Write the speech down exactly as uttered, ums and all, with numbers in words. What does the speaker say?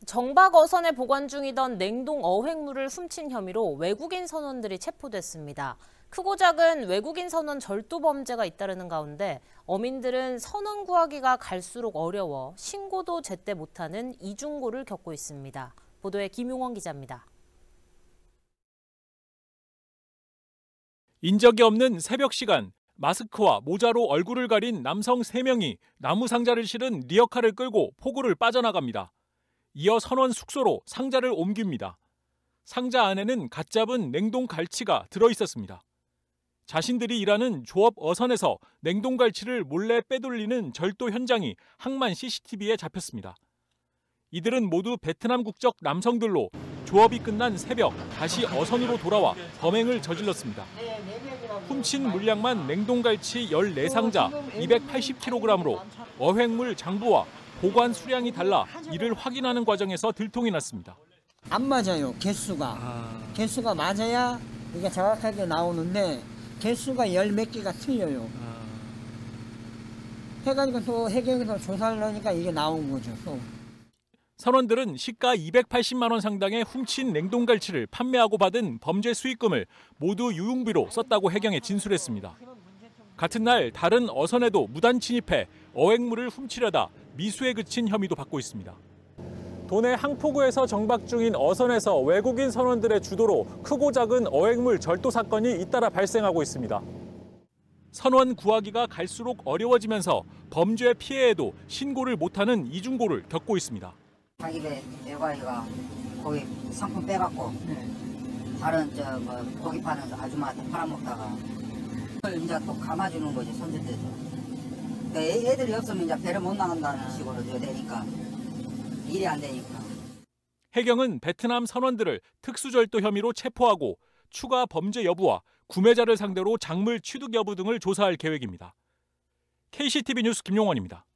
정박 어선에 보관 중이던 냉동 어획물을 훔친 혐의로 외국인 선원들이 체포됐습니다. 크고 작은 외국인 선원 절도 범죄가 잇따르는 가운데 어민들은 선원 구하기가 갈수록 어려워 신고도 제때 못하는 이중고를 겪고 있습니다. 보도에 김용원 기자입니다. 인적이 없는 새벽 시간, 마스크와 모자로 얼굴을 가린 남성 세 명이 나무 상자를 실은 리어카를 끌고 포구를 빠져나갑니다. 이어 선원 숙소로 상자를 옮깁니다. 상자 안에는 갓 잡은 냉동 갈치가 들어있었습니다. 자신들이 일하는 조업 어선에서 냉동 갈치를 몰래 빼돌리는 절도 현장이 항만 씨씨티비에 잡혔습니다. 이들은 모두 베트남 국적 남성들로 조업이 끝난 새벽 다시 어선으로 돌아와 범행을 저질렀습니다. 훔친 물량만 냉동 갈치 열네 상자 이백팔십 킬로그램으로 어획물 장부와 보관 수량이 달라 이를 확인하는 과정에서 들통이 났습니다. 안 맞아요, 개수가. 아... 개수가 맞아야 이게 정확하게 나오는데 개수가 열 몇 개가 틀려요. 아... 해가지고 또 해경에서 조사를 하니까 이게 나온 거죠. 또. 선원들은 시가 이백팔십만 원 상당의 훔친 냉동 갈치를 판매하고 받은 범죄 수익금을 모두 유흥비로 썼다고 해경에 진술했습니다. 같은 날 다른 어선에도 무단 침입해 어획물을 훔치려다 미수에 그친 혐의도 받고 있습니다. 도내 항포구에서 정박 중인 어선에서 외국인 선원들의 주도로 크고 작은 어획물 절도 사건이 잇따라 발생하고 있습니다. 선원 구하기가 갈수록 어려워지면서 범죄 피해에도 신고를 못하는 이중고를 겪고 있습니다. 자기 배 외과이가 거기 상품 빼갖고 다른 저 뭐 고기 파는 아줌마한테 팔아먹다가 이제 또 감아주는 거지, 손주들도. 그러니까 애들이 없으면 이제 배를 못 나간다는 식으로 되니까 일이 안 되니까. 해경은 베트남 선원들을 특수절도 혐의로 체포하고 추가 범죄 여부와 구매자를 상대로 작물 취득 여부 등을 조사할 계획입니다. 케이씨티비 뉴스 김용원입니다.